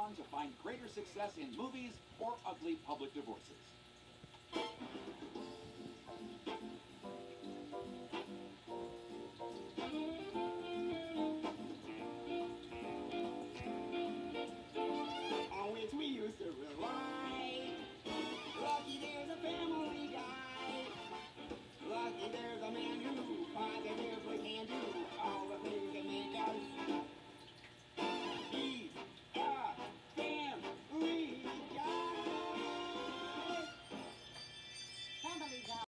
on to find greater success in movies or ugly public divorces.